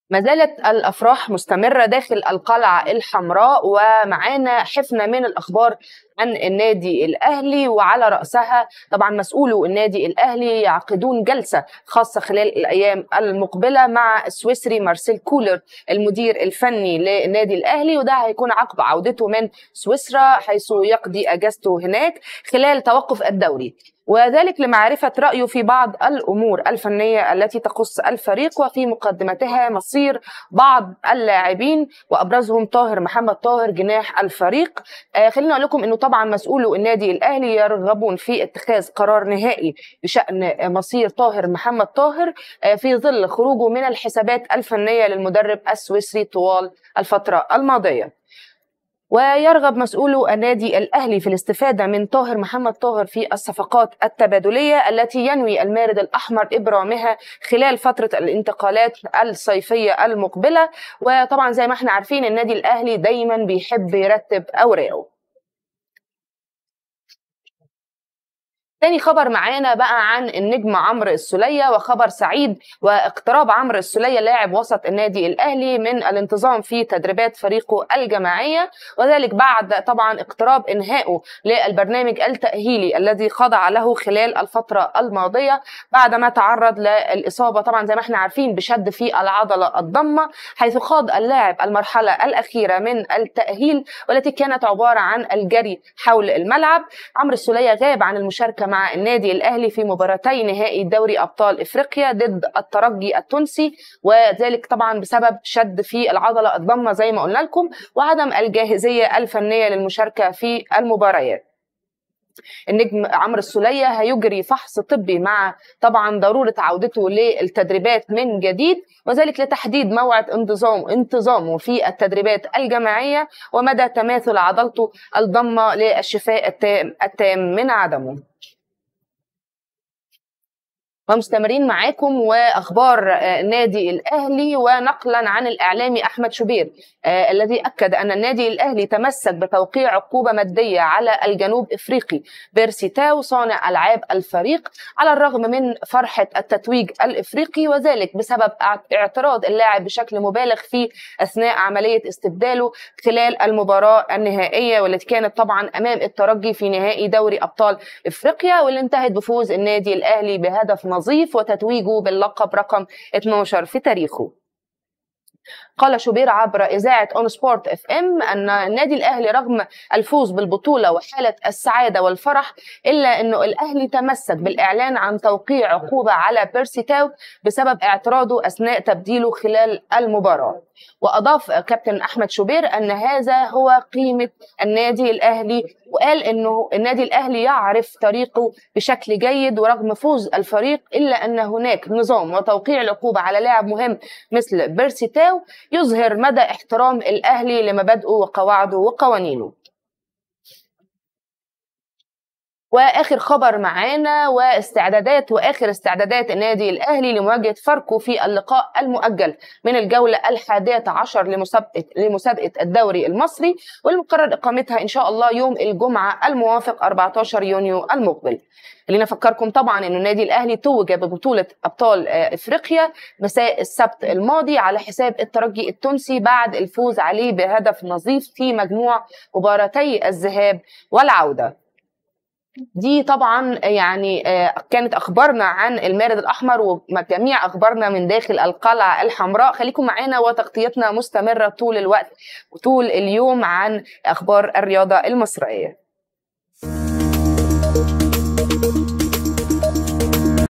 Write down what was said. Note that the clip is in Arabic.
ما زالت الأفراح مستمرة داخل القلعة الحمراء، ومعانا حفنة من الأخبار عن النادي الأهلي، وعلى رأسها طبعا مسؤولو النادي الأهلي يعقدون جلسة خاصة خلال الأيام المقبلة مع السويسري مارسيل كولر المدير الفني للنادي الأهلي، وده هيكون عقب عودته من سويسرا حيث يقضي أجازته هناك خلال توقف الدوري، وذلك لمعرفة رأيه في بعض الأمور الفنية التي تخص الفريق، وفي مقدمتها مصير بعض اللاعبين وأبرزهم طاهر محمد طاهر جناح الفريق. خلينا أقول لكم أنه طبعا مسؤولو النادي الأهلي يرغبون في اتخاذ قرار نهائي بشأن مصير طاهر محمد طاهر في ظل خروجه من الحسابات الفنية للمدرب السويسري طوال الفترة الماضية. ويرغب مسؤولو النادي الأهلي في الاستفادة من طاهر محمد طاهر في الصفقات التبادلية التي ينوي المارد الأحمر إبرامها خلال فترة الانتقالات الصيفية المقبلة. وطبعا زي ما احنا عارفين النادي الأهلي دايما بيحب يرتب أوراقه. تاني خبر معانا بقى عن النجم عمرو السولية، وخبر سعيد واقتراب عمرو السولية لاعب وسط النادي الأهلي من الانتظام في تدريبات فريقه الجماعية، وذلك بعد طبعا اقتراب إنهائه للبرنامج التأهيلي الذي خضع له خلال الفترة الماضية بعدما تعرض للإصابة طبعا زي ما احنا عارفين بشد في العضلة الضمة، حيث خاض اللاعب المرحلة الأخيرة من التأهيل والتي كانت عبارة عن الجري حول الملعب. عمرو السولية غاب عن المشاركة مع النادي الأهلي في مباراتي نهائي دوري أبطال إفريقيا ضد الترجي التونسي، وذلك طبعا بسبب شد في العضلة الضمة زي ما قلنا لكم وعدم الجاهزية الفنية للمشاركة في المباريات. النجم عمرو السولية هيجري فحص طبي مع طبعا ضرورة عودته للتدريبات من جديد، وذلك لتحديد موعد انتظامه في التدريبات الجماعية ومدى تماثل عضلته الضمة للشفاء التام من عدمه. ومستمرين معاكم واخبار النادي الاهلي، ونقلا عن الاعلامي احمد شوبير الذي اكد ان النادي الاهلي تمسك بتوقيع عقوبه ماديه على الجنوب افريقي بيرسي تاو صانع العاب الفريق على الرغم من فرحه التتويج الافريقي، وذلك بسبب اعتراض اللاعب بشكل مبالغ فيه اثناء عمليه استبداله خلال المباراه النهائيه والتي كانت طبعا امام الترجي في نهائي دوري ابطال افريقيا، واللي انتهت بفوز النادي الاهلي بهدف نظيف وتتويجه باللقب رقم 12 في تاريخه. قال شوبير عبر إذاعة أون سبورت اف ام أن النادي الأهلي رغم الفوز بالبطولة وحالة السعادة والفرح إلا أنه الأهلي تمسك بالإعلان عن توقيع عقوبة على بيرسي تاو بسبب اعتراضه أثناء تبديله خلال المباراة. وأضاف كابتن أحمد شوبير أن هذا هو قيمة النادي الأهلي، وقال أنه النادي الأهلي يعرف طريقه بشكل جيد ورغم فوز الفريق إلا أن هناك نظام، وتوقيع العقوبة على لاعب مهم مثل بيرسي تاو يظهر مدى احترام الأهلي لمبادئه وقواعده وقوانينه. واخر خبر معانا واخر استعدادات النادي الاهلي لمواجهه فاركو في اللقاء المؤجل من الجوله ال11 لمسابقه الدوري المصري، والمقرر اقامتها ان شاء الله يوم الجمعه الموافق 14 يونيو المقبل. خلينا افكركم طبعا ان النادي الاهلي توج ببطوله ابطال افريقيا مساء السبت الماضي على حساب الترجي التونسي بعد الفوز عليه بهدف نظيف في مجموع مباراتي الذهاب والعوده. دي طبعا يعني كانت اخبارنا عن المارد الاحمر وجميع اخبارنا من داخل القلعه الحمراء. خليكم معانا وتغطيتنا مستمره طول الوقت وطول اليوم عن اخبار الرياضه المصريه.